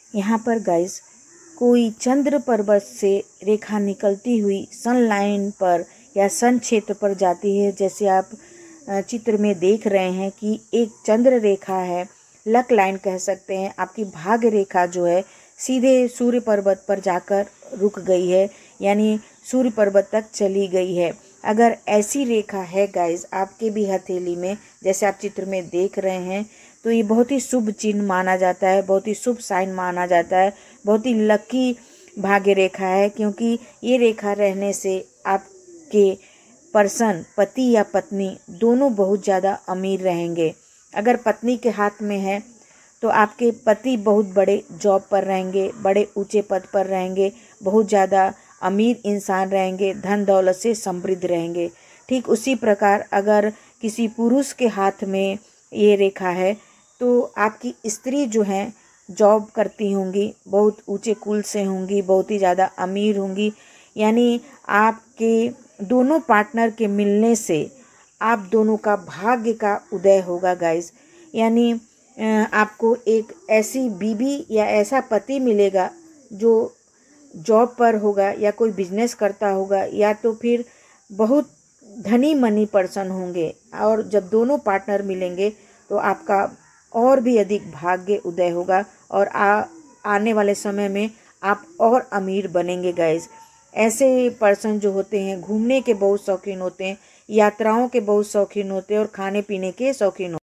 यहाँ पर गाइस कोई चंद्र पर्वत से रेखा निकलती हुई सन लाइन पर या सन क्षेत्र पर जाती है। जैसे आप चित्र में देख रहे हैं कि एक चंद्र रेखा है, लक लाइन कह सकते हैं। आपकी भाग्य रेखा जो है सीधे सूर्य पर्वत पर जाकर रुक गई है, यानी सूर्य पर्वत तक चली गई है। अगर ऐसी रेखा है गाइस आपके भी हथेली में, जैसे आप चित्र में देख रहे हैं, तो ये बहुत ही शुभ चिन्ह माना जाता है, बहुत ही शुभ साइन माना जाता है, बहुत ही लकी भाग्य रेखा है। क्योंकि ये रेखा रहने से आपके पर्सन, पति या पत्नी दोनों बहुत ज़्यादा अमीर रहेंगे। अगर पत्नी के हाथ में है तो आपके पति बहुत बड़े जॉब पर रहेंगे, बड़े ऊंचे पद पर रहेंगे, बहुत ज़्यादा अमीर इंसान रहेंगे, धन दौलत से समृद्ध रहेंगे। ठीक उसी प्रकार अगर किसी पुरुष के हाथ में ये रेखा है तो आपकी स्त्री जो है जॉब करती होंगी, बहुत ऊंचे कुल से होंगी, बहुत ही ज़्यादा अमीर होंगी। यानी आपके दोनों पार्टनर के मिलने से आप दोनों का भाग्य का उदय होगा गाइस। यानी आपको एक ऐसी बीवी या ऐसा पति मिलेगा जो जॉब पर होगा या कोई बिजनेस करता होगा या तो फिर बहुत धनी मनी पर्सन होंगे। और जब दोनों पार्टनर मिलेंगे तो आपका और भी अधिक भाग्य उदय होगा और आने वाले समय में आप और अमीर बनेंगे गाइस। ऐसे पर्सन जो होते हैं घूमने के बहुत शौकीन होते हैं, यात्राओं के बहुत शौकीन होते हैं और खाने पीने के शौकीन होते हैं।